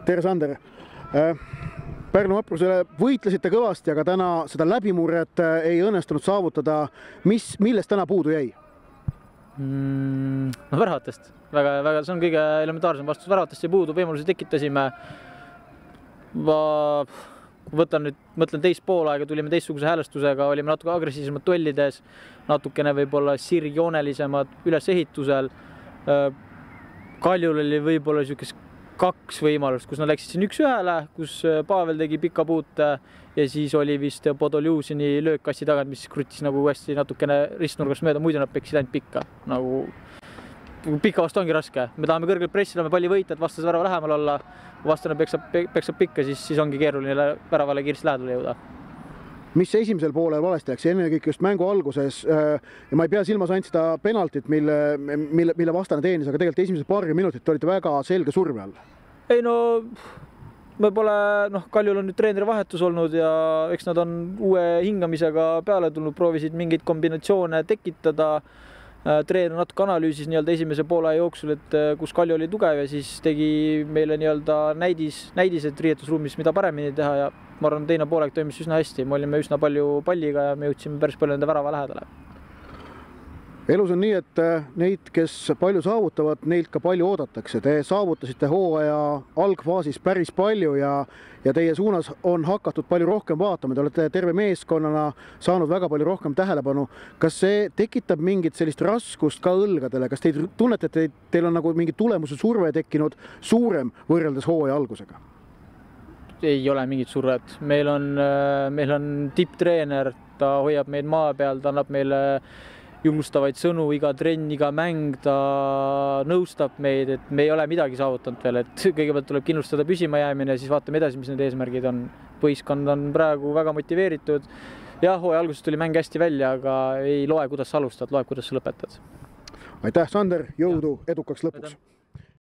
Tere, Sander! Pärnu Vaprusele võitlesite kõvasti, aga täna seda läbimurret ei õnnestunud saavutada. Millest täna puudu jäi? No väravatest. Väga, see on kõige elementaarsem vastus. Väravatest jäi puudu, võimalusi tekitasime. Mõtlen teist poolaega, tulime teistsuguse häälestusega, olime natuke agressiivsemad duellides, natukene võib-olla sirgjoonelisemad ülesehitusel. Kaljul oli võib-olla kaks võimalust, kus nad läksid siin 1-1, kus Pavel tegi pika puute ja siis oli vist Podoljuzini löök kassi tagant, mis krutis nagu hästi natukene ristnurgast mööda, muidu nad peksid ainult pikka. Pika vastu ongi raske. Me tahame kõrgelt pressida, palli võita, et vastas värava lähemal olla. Vastane peksab pikka, siis ongi keeruline väravale kiiresti lähedale jõuda. Mis esimesel poolel valesti läks? Enne kõik just mängu alguses ja ma ei pea silmas ainult seda penaltit, mille vastane teenis, aga tegelikult esimesed paari minutit olite väga selge surve all. Ei no, Kaljul on nüüd treeneri vahetus olnud ja eks nad on uue hingamisega peale tulnud, proovisid mingeid kombinatsioone tekitada. Treener natuke analüüsis esimese poole jooksul, et kus Kalju oli tugev ja siis tegi meile näidised riietusruumis, mida paremini teha ja ma arvan, teine poolek toimis üsna hästi. Me olime üsna palju palliga ja me jõudsime päris palju nende värava lähedale. Elus on nii, et neid, kes palju saavutavad, neilt ka palju oodatakse. Te saavutasite hooaja algfaasis päris palju ja teie suunas on hakatud palju rohkem vaatama. Te olete terve meeskonnana saanud väga palju rohkem tähelepanu. Kas see tekitab mingit sellist raskust ka õlgadele? Kas te tunnete, et teil on nagu mingi tulemuse surve tekkinud suurem võrreldes hooaja algusega? Ei ole mingit survet. Meil on tipptreener, ta hoiab meid maa peal, ta annab meile julgustavaid sõnu, iga trenn, iga mäng, ta nõustab meid, et me ei ole midagi saavutanud veel, et kõigepealt tuleb kindlustada püsima jäämine ja siis vaatame edasi, mis need eesmärgid on. Võistkond on praegu väga motiveeritud. Jah, hooaja alguses tuli mäng hästi välja, aga ei loe, kuidas sa alustad, loeb, kuidas sa lõpetad. Aitäh, Sander, jõudu edukaks lõpuks!